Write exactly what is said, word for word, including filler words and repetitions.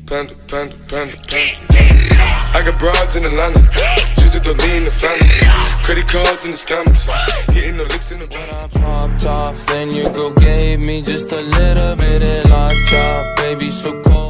panda, panda, panda, panda. I got broads in Atlanta, just to lean the family. Credit cards in the scammers, hitting the licks in the when I popped off, then your girl gave me just a little bit of lockjaw, baby, so cold.